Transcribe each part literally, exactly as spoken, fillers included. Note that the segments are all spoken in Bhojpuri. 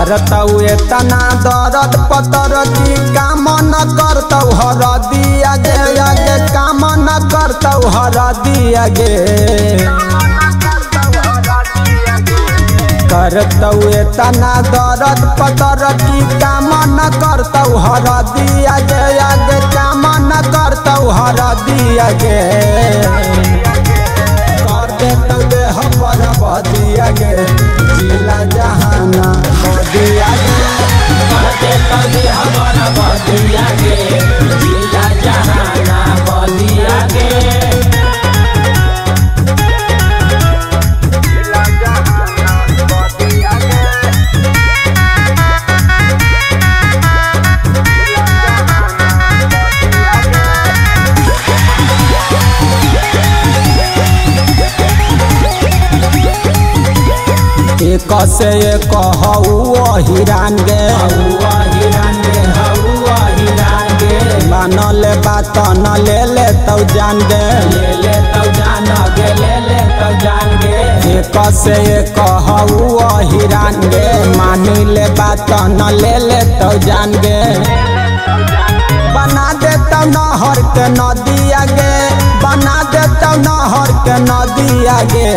करतौ एतना दर्द पतर की काम न करतौ हर दिया गे आगे काम न करतौ हर दिया गे करतौ एतना दर्द पतर की काम न करतौ हर दिया गे आगे काम न करतौ हर दिया गे कर देतौ देह पर बदिया गे जिला जहाना बदिया गे कर देतौ देह पर बदिया गे जिला जहाना बदिया गे एक से एक हौआ हिरान गे हौआ हिरान गे हौआ हिरान गे मानल बात न ले ले तौ जान गे ले ले तौ जान गे ले ले तौ जान गे एक से एक हौआ हिरान गे मानी ले बात न ले ले तौ जान गे बना देतौ नहर के नदिया गे बना देतौ नहर के नदिया गे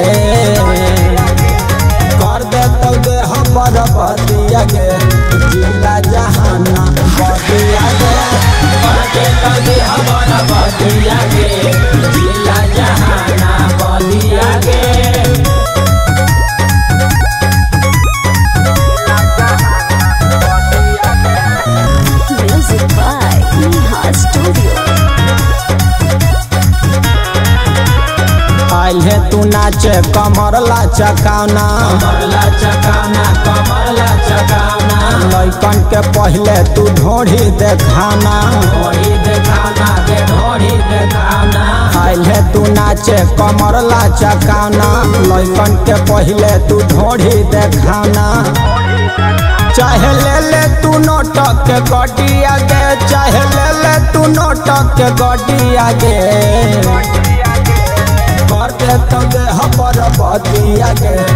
कर देतौ देह पर बदिया गे जिला जहाना बदिया गे कर देतौ देह पर बदिया गे जिला जहाना बदिया गे Music by Neha Studio. आइले तू नाचे कमर ला चकाना कमर ला चकाना कमर ला चकाना लइकन के पहले तू ढोढ़ी देखाना ढोढ़ी देखाना के ढोढ़ी देखाना आइले तू नाचे कमर ला चकाना लइकन के पहले तू ढोढ़ी देखाना चाहे ले ले तू नोटक के गड्डिया गे चाहे ले ले तू नोटक के गड्डिया गे कर देतौ देह पर बदिया गे